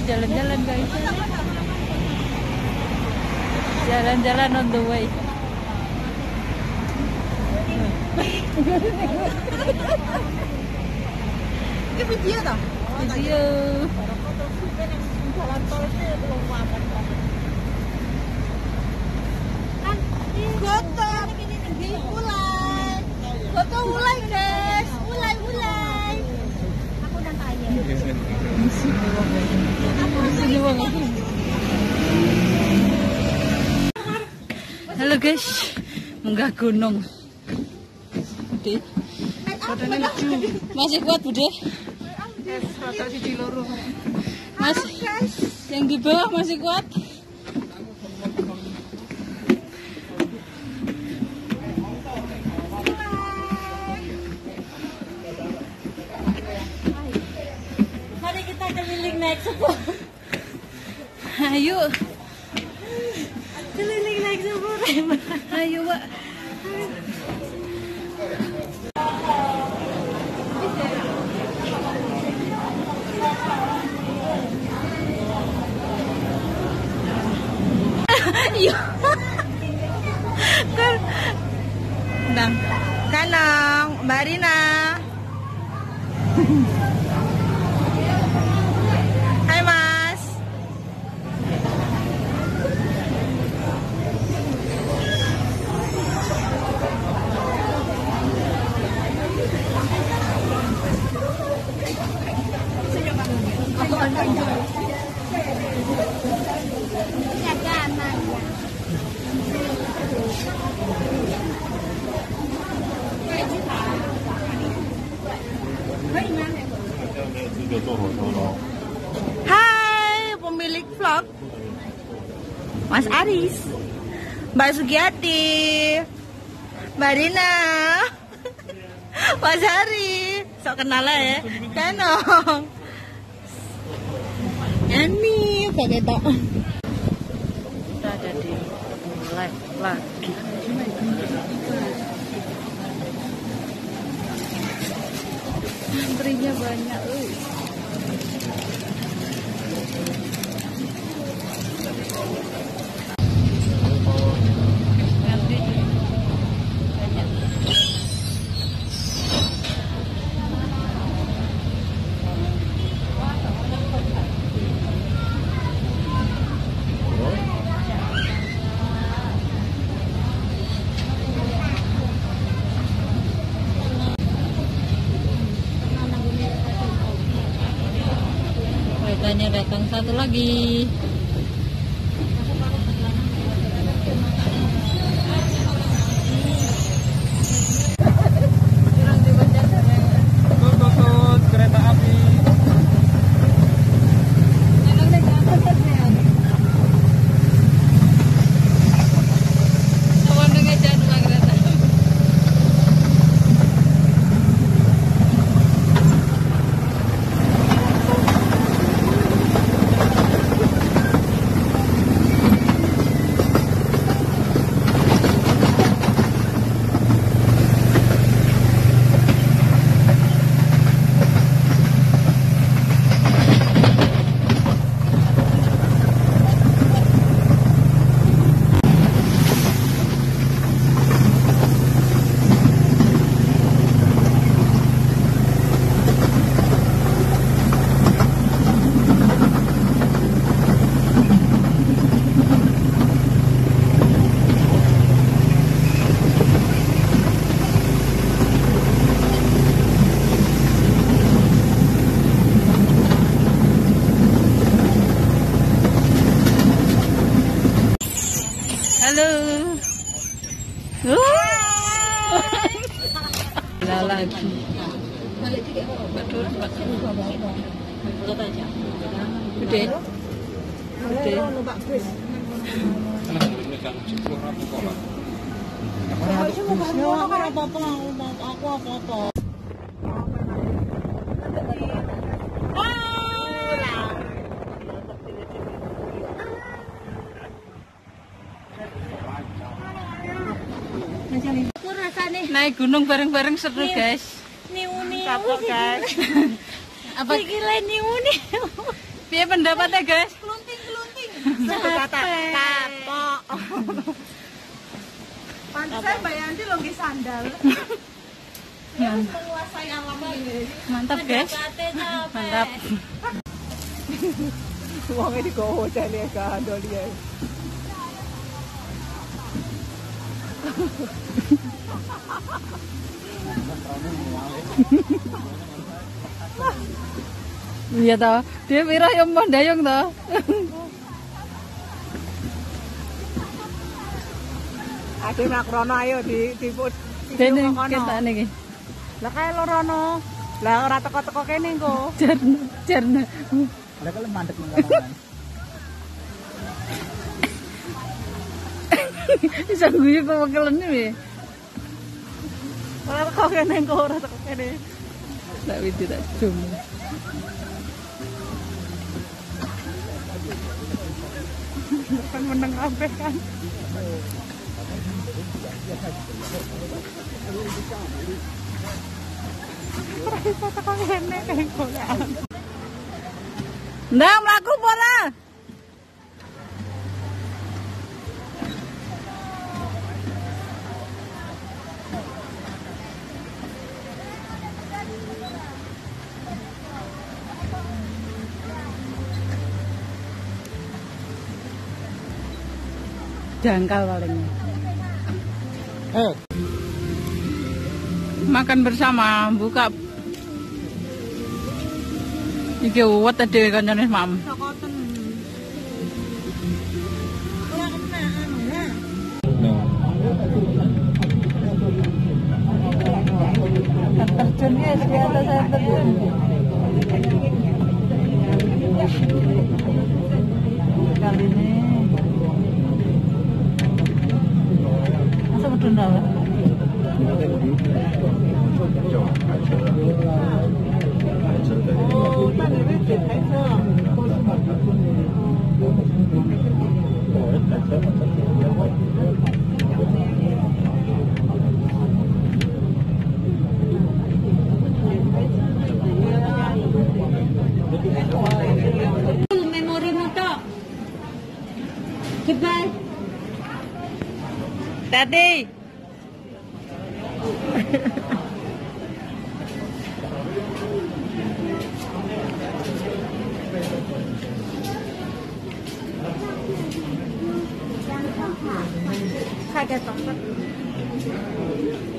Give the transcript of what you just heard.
jalan-jalan guys. Jalan-jalan on the way. Ini video toh? Video. Jalan tolnya belum makan. Goto, mulai. Goto mulai guys, mulai. Aku udah tanya. Halo guys, munggah gunung. Bude. Masih kuat Bude? Mas, yang di bawah masih kuat? Mari kita keliling naik sepur. Ayo. Keliling naik sepur. Ayo, Pak. Iya. Bang, Kanong, Mbak Rina. Hai Mas. Hai pemilik vlog Mas Aris, Mbak Sugiyati, Mbak Rina, Mas Hari, sok kenal ya, Kanong, Ani, pakai tok. Kita ada di live lagi. Antrinya banyak. Keretanya datang satu lagi. Kereta api. Halo. Lah lagi. Gede. Gede. Naik gunung bareng-bareng seru guys. Niu-niu guys. Apa gila niu-niu? Piye pendapatnya, guys? Kelunting. Kata kapok. Pantesan Mbak Yanti lo nggih sandal. Ya, menguasai alam ini. Mantap, guys. Mantap. Uangnya digowo jane ka doli. Iya toh, dia pirah yang mau dayung toh. Ade makrono ayo di Dene kita niki. Lah kae lorono. Lah ora teko-teko kene engko. Jarna. Lah kalau mandek menggalangan. Bisa guyu kok wakelane piye? Ora teko kene engko ora teko kene. Tak widi tak jum. Kan meneng kabeh kan. Ora iso teko kene engko. Ndak mlaku pola. Jangkal paling. Makan bersama, buka. Iki uwet dhewe kancane mam. Sokoten. Ora kena anu ya. Terjun ya di atas saya terjun. Kali ini. Masa betul ndak? Oh, tadi wis ayo. Memori mo to. Goodbye. Tadi. Kaget banget.